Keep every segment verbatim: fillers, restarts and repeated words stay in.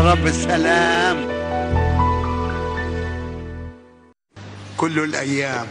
رب سلام. كل الأيام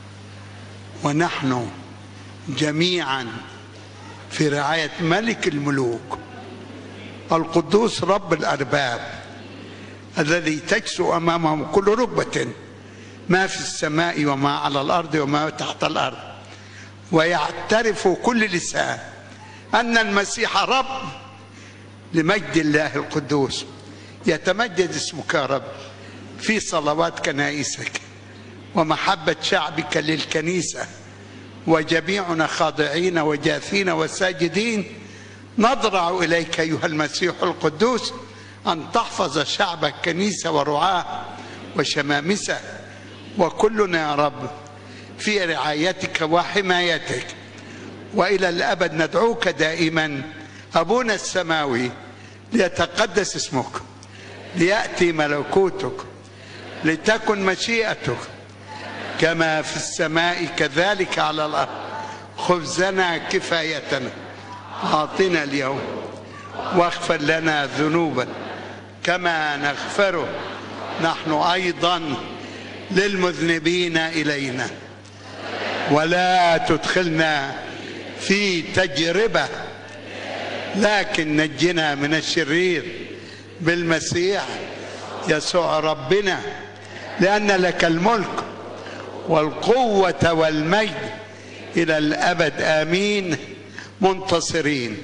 ونحن جميعا في رعاية ملك الملوك القدوس رب الأرباب الذي تجسو أمامه كل ركبة ما في السماء وما على الأرض وما تحت الأرض، ويعترف كل لسان أن المسيح رب لمجد الله القدوس. يتمجد اسمك يا رب في صلوات كنائسك ومحبة شعبك للكنيسة، وجميعنا خاضعين وجاثين وساجدين نضرع إليك أيها المسيح القدوس أن تحفظ شعبك كنيسة ورعاه وشمامسة، وكلنا يا رب في رعايتك وحمايتك، وإلى الأبد ندعوك دائما أبونا السماوي ليتقدس اسمك، ليأتي ملكوتك، لتكن مشيئتك كما في السماء كذلك على الأرض. خبزنا كفايتنا أعطنا اليوم، واغفر لنا ذنوبا كما نغفر نحن أيضا للمذنبين إلينا، ولا تدخلنا في تجربة لكن نجنا من الشرير بالمسيح يسوع ربنا، لأن لك الملك والقوة والمجد إلى الأبد آمين. منتصرين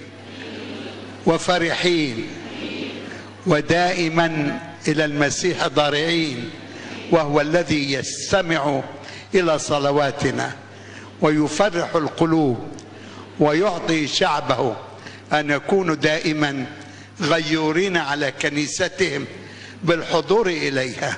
وفرحين ودائما إلى المسيح ضارعين، وهو الذي يستمع إلى صلواتنا ويفرح القلوب ويعطي شعبه أن يكونوا دائما غيورين على كنيستهم بالحضور إليها،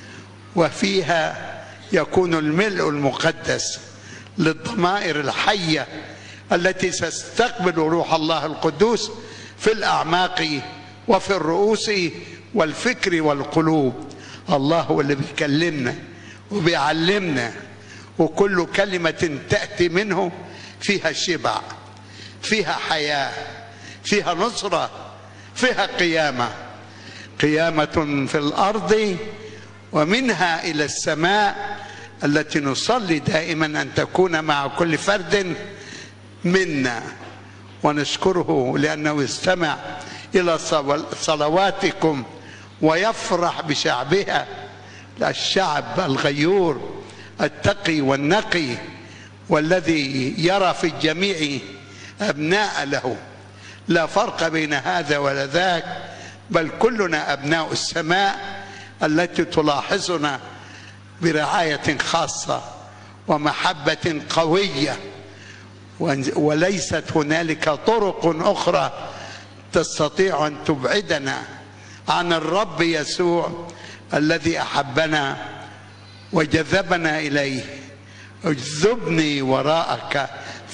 وفيها يكون الملء المقدس للضمائر الحية التي تستقبل روح الله القدوس في الأعماق وفي الرؤوس والفكر والقلوب. الله هو اللي بيكلمنا وبيعلمنا، وكل كلمة تأتي منه فيها شبع، فيها حياة، فيها نصرة، فيها قيامة، قيامة في الأرض ومنها إلى السماء التي نصلي دائما أن تكون مع كل فرد منا. ونشكره لأنه يستمع إلى صلواتكم ويفرح بشعبها، الشعب الغيور التقي والنقي، والذي يرى في الجميع أبناء له، لا فرق بين هذا ولا ذاك، بل كلنا أبناء السماء التي تلاحظنا برعاية خاصة ومحبة قوية، وليست هنالك طرق أخرى تستطيع أن تبعدنا عن الرب يسوع الذي أحبنا وجذبنا إليه. اجذبني وراءك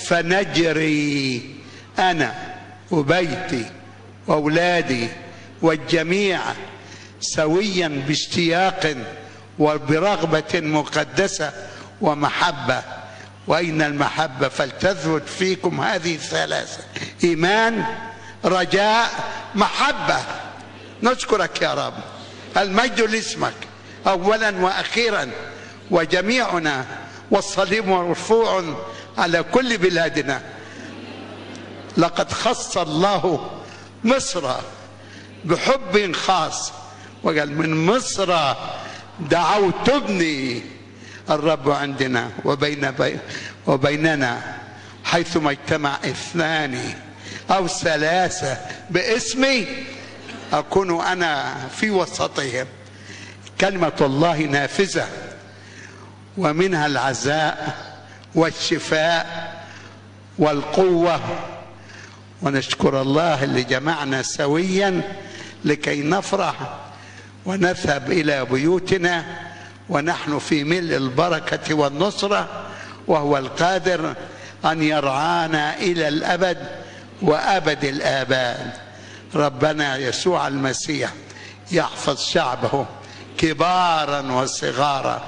فنجري أنا وبيتي وأولادي والجميع سويا باشتياق وبرغبة مقدسة ومحبة. وأين المحبة فلتثبت فيكم هذه الثلاثة: إيمان، رجاء، محبة. نشكرك يا رب، المجد لاسمك أولا وأخيرا، وجميعنا والصليب مرفوع على كل بلادنا. لقد خص الله مصر بحب خاص، وقال من مصر دعوت ابني. الرب عندنا وبين وبيننا حيثما اجتمع اثنان أو ثلاثة باسمي أكون أنا في وسطهم. كلمة الله نافذة، ومنها العزاء والشفاء والقوة. ونشكر الله اللي جمعنا سويا لكي نفرح ونذهب إلى بيوتنا ونحن في ملء البركة والنصرة، وهو القادر أن يرعانا إلى الأبد وأبد الآباد. ربنا يسوع المسيح يحفظ شعبه كبارا وصغارا،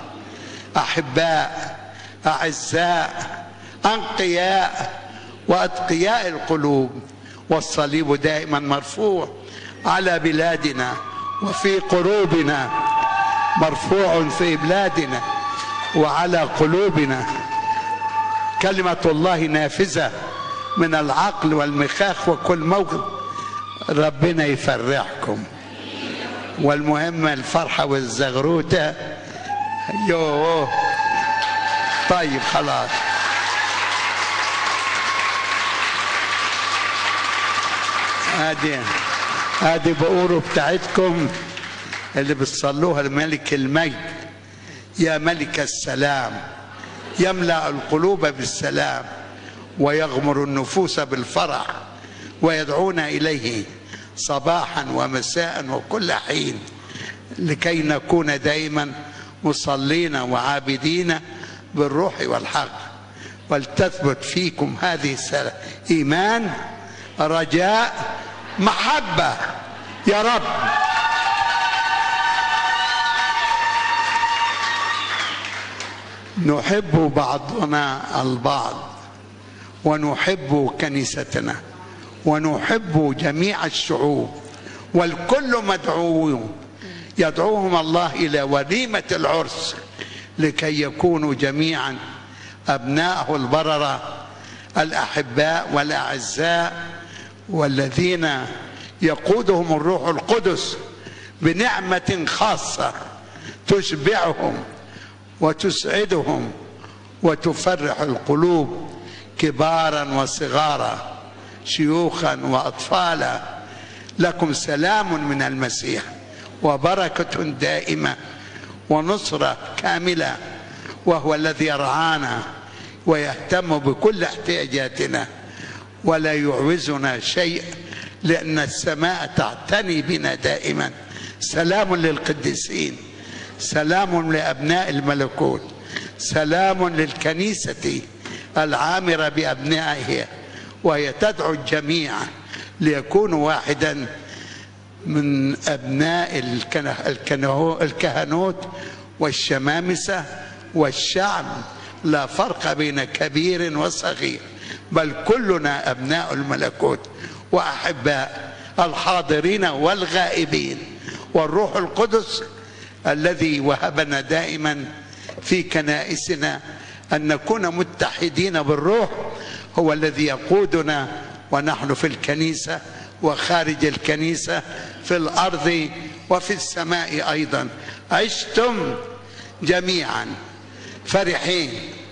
أحباء أعزاء أنقياء وأتقياء القلوب، والصليب دائما مرفوع على بلادنا وفي قلوبنا، مرفوع في بلادنا وعلى قلوبنا. كلمة الله نافذة من العقل والمخاخ وكل موقف. ربنا يفرحكم، والمهم الفرحة والزغروتة. يوه طيب خلاص. ادي ادي بقوله بتاعتكم اللي بتصلوها لملك المجد. يا ملك السلام، يملأ القلوب بالسلام ويغمر النفوس بالفرح، ويدعونا إليه صباحا ومساء وكل حين، لكي نكون دائما مصلين وعابدين بالروح والحق. ولتثبت فيكم هذه السلام، إيمان، رجاء، محبة. يا رب نحب بعضنا البعض، ونحب كنيستنا، ونحب جميع الشعوب، والكل مدعو يدعوهم الله إلى وليمة العرس، لكي يكونوا جميعا أبناءه البررة الأحباء والأعزاء، والذين يقودهم الروح القدس بنعمة خاصة تشبعهم وتسعدهم وتفرح القلوب، كبارا وصغارا، شيوخا وأطفالا. لكم سلام من المسيح وبركة دائمة ونصرة كاملة، وهو الذي يرعانا ويهتم بكل احتياجاتنا ولا يعوزنا شيء، لأن السماء تعتني بنا دائما. سلام للقديسين، سلام لأبناء الملكوت، سلام للكنيسة العامرة بأبنائها، وهي تدعو الجميع ليكونوا واحدا من أبناء الكهنوت والشمامسة والشعب، لا فرق بين كبير وصغير، بل كلنا أبناء الملكوت وأحباء، الحاضرين والغائبين. والروح القدس الذي وهبنا دائما في كنائسنا أن نكون متحدين بالروح هو الذي يقودنا، ونحن في الكنيسة وخارج الكنيسة، في الأرض وفي السماء أيضا. عشتم جميعا فرحين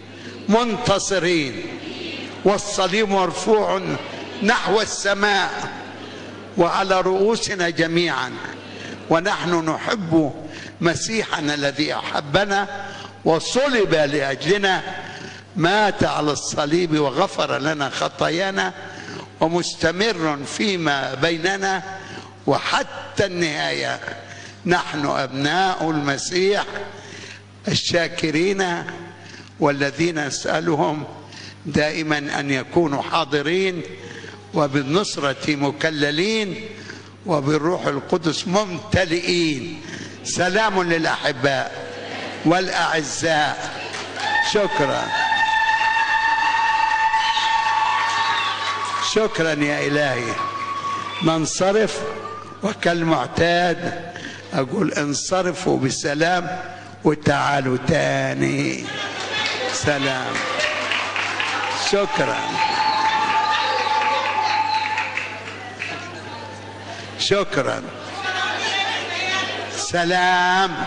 منتصرين، والصليب مرفوع نحو السماء وعلى رؤوسنا جميعا، ونحن نحب مسيحنا الذي أحبنا وصلب لأجلنا، مات على الصليب وغفر لنا خطايانا، ومستمر فيما بيننا وحتى النهاية. نحن أبناء المسيح الشاكرين، والذين نسألهم دائما أن يكونوا حاضرين وبالنصرة مكللين وبالروح القدس ممتلئين. سلام للأحباء والأعزاء. شكرا شكرا يا إلهي. ننصرف، وكالمعتاد أقول انصرفوا بسلام وتعالوا تاني. سلام. شكرا شكرا. سلام.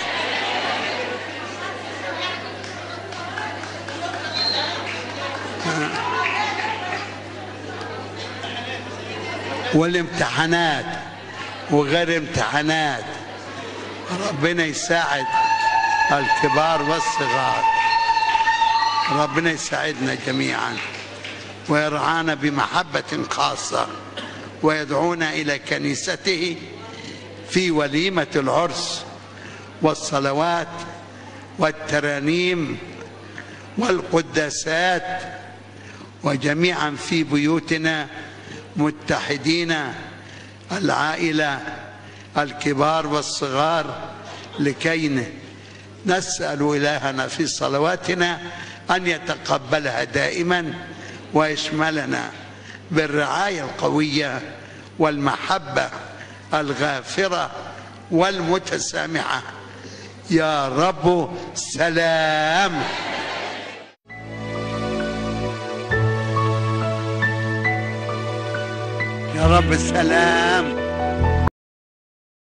والامتحانات وغير امتحانات، ربنا يساعد الكبار والصغار. ربنا يساعدنا جميعا ويرعانا بمحبة خاصة، ويدعونا إلى كنيسته في وليمة العرس والصلوات والترانيم والقداسات، وجميعا في بيوتنا متحدين، العائلة الكبار والصغار، لكي نسأل إلهنا في صلواتنا أن يتقبلها دائما ويشملنا بالرعاية القوية والمحبة الغافرة والمتسامحة. يا رب سلام. يا رب سلام.